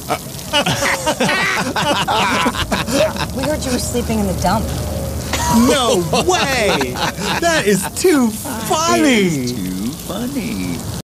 We heard you were sleeping in the dump. No way! That is too funny! Too funny.